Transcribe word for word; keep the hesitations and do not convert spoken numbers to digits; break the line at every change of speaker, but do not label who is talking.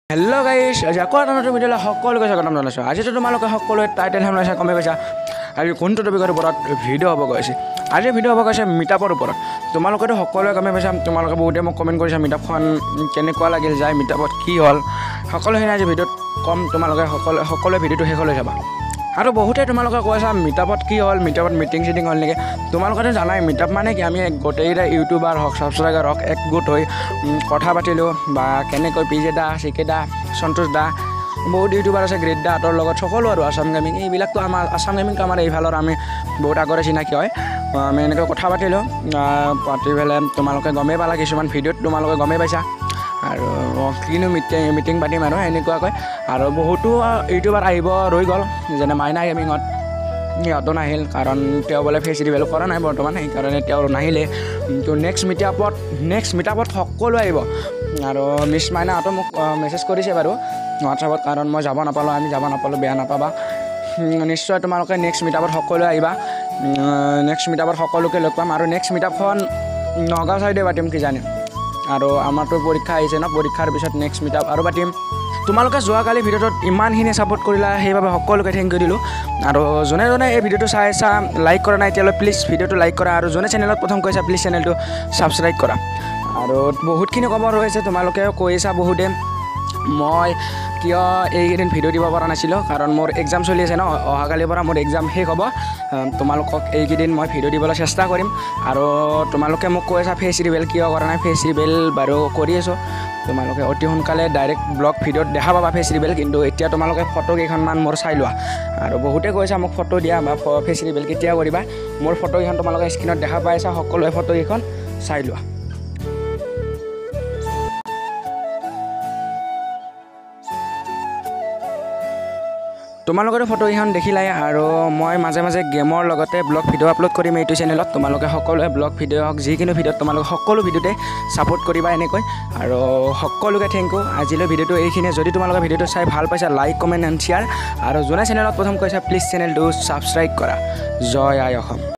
Hello' গাইছ, আজি আকৌ এটা নতুন ভিডিঅ'লৈ সকলোকে স্বাগতম জনাইছোঁ। আজিতো তোমালোকে সকলোৱে টাইটেল থাম্বনেল চাই গমেই পাইছা আজি কোনটো টপিকৰ ওপৰত ভিডিঅ' হ'ব গৈছে। আজি ভিডিঅ' হ'ব গৈছে মিটআপৰ ওপৰত। তোমালোকেতো সকলোৱে গমেই পাইছা, তোমালোকে বহুতে মোক কমেণ্ট কৰিছা মিটআপখন কেনেকুৱা লাগিল, যায় মিটআপত কি হ'ল, সকলোখিনি আজি ভিডিঅ'ত ক'ম। তোমালোকে সকলো সকলোৱে ভিডিঅ'টো শেষলৈ চাবা। আৰু বহুতে তোমালোকে কৈছা মিটআপত কি হ'ল, মিটআপত মিটিং চিটিং হ'ল নেকি। তোমালোকেতো জানাই মিটআপ মানে কি, আমি গোটেইকেইটা ইউটিউবাৰ হওক ছাবস্ক্ৰাইবাৰ হওক একগোট হৈ কথা পাতিলোঁ, বা কেনেকৈ পিজে দা, চিকে দা, সন্তোষ দা, বহুত ইউটিউবাৰ আছে, গ্ৰেট দা আঁতৰ লগত সকলো আৰু আছাম গেমিং, এইবিলাকতো আমাৰ আছাম গেমিংটো আমাৰ এইফালৰ আমি বহুত আগৰে চিনাকি হয়। আমি এনেকৈ কথা পাতিলোঁ, পাতি পেলাই তোমালোকে গমেই পালা, কিছুমান ভিডিঅ'ত তোমালোকে গমেই পাইছা। আৰু কিনো মিটিং মিটিং পাতিম আৰু এনেকুৱাকৈ। আৰু বহুতো ইউটিউবাৰ আহিব ৰৈ গ'ল, যেনে মাইনা গেমিঙত সিহঁতো নাহিল, কাৰণ তেওঁ বোলে ফেচ ৰিভিল কৰা নাই বৰ্তমান, সেইকাৰণে তেওঁ নাহিলে। তো নেক্সট মিটআপত নেক্সট মিটআপত সকলো আহিব। আৰু মিছ মাইনাহঁতো মোক মেছেজ কৰিছে বাৰু হোৱাটছআপত, কাৰণ মই যাব নাপালোঁ, আমি যাব নাপালোঁ, বেয়া নাপাবা। নিশ্চয় তোমালোকে নেক্সট মিটআপত সকলোৱে আহিবা। নেক্সট মিটআপত সকলোকে লগ পাম। আৰু নেক্সট মিটআপখন নগাঁও ছাইডে পাতিম কিজানি। আৰু আমাৰতো পৰীক্ষা আহিছে ন, পৰীক্ষাৰ পিছত নেক্সট মিটআপ আৰু পাতিম। তোমালোকে যোৱাকালি ভিডিঅ'টোত ইমানখিনি ছাপোৰ্ট কৰিলা, সেইবাবে সকলোকে থেংক ইউ দিলোঁ। আৰু যোনে যোনে এই ভিডিঅ'টো চাই আছা, লাইক কৰা নাই এতিয়ালৈ প্লিজ ভিডিঅ'টো লাইক কৰা, আৰু যোনে চেনেলত প্ৰথম কৈছা প্লিজ চেনেলটো ছাবস্ক্ৰাইব কৰা। আৰু বহুতখিনি ক'ব ৰৈছে, তোমালোকে কৈছা বহুতে মই কিয় এইকেইদিন ভিডিঅ' দিব পৰা নাছিলোঁ, কাৰণ মোৰ এক্সাম চলি আছে ন, অহাকালিৰ পৰা মোৰ এক্সাম শেষ হ'ব। তোমালোকক এইকেইদিন মই ভিডিঅ' দিবলৈ চেষ্টা কৰিম। আৰু তোমালোকে মোক কৈছা ফেচ ৰিভিল কিয় কৰা নাই, ফেচ ৰিভিল বাৰু কৰি আছোঁ। তোমালোকে অতি সোনকালে ডাইৰেক্ট ব্লগ ভিডিঅ'ত দেখা পাবা ফেচ ৰিভিল, কিন্তু এতিয়া তোমালোকে ফটো কেইখনমান মোৰ চাই লোৱা। আৰু বহুতে কৈছা মোক ফটো দিয়া বা ফেচ ৰিভিল কেতিয়া কৰিবা, মোৰ ফটোকেইখন তোমালোকে স্ক্ৰীণত দেখা পাইছা, সকলোৱে ফটোকেইখন চাই লোৱা। তোমালোকৰ ফটোকেইখন দেখিলাই। আৰু মই মাজে মাজে গেমৰ লগতে ব্লগ ভিডিঅ' আপলোড কৰিম এইটো চেনেলত। তোমালোকে সকলোৱে ব্লগ ভিডিঅ' হওক যিকোনো ভিডিঅ'ত তোমালোকে সকলো ভিডিঅ'তে ছাপোৰ্ট কৰিবা এনেকৈ। আৰু সকলোকে থেংক ইউ। আজিলৈ ভিডিঅ'টো এইখিনিয়ে। যদি তোমালোকে ভিডিঅ'টো চাই ভাল পাইছা, লাইক কমেণ্ট এণ্ড শ্বেয়াৰ। আৰু যোনে চেনেলত প্ৰথম কৈছা প্লিজ চেনেলটো ছাবস্ক্ৰাইব কৰা। জয় আই অসম।